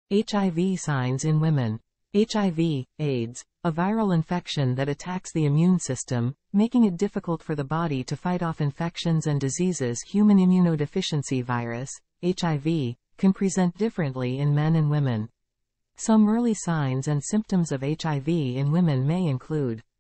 HIV signs in women. HIV, AIDS, a viral infection that attacks the immune system, making it difficult for the body to fight off infections and diseases. Human immunodeficiency virus, HIV, can present differently in men and women. Some early signs and symptoms of HIV in women may include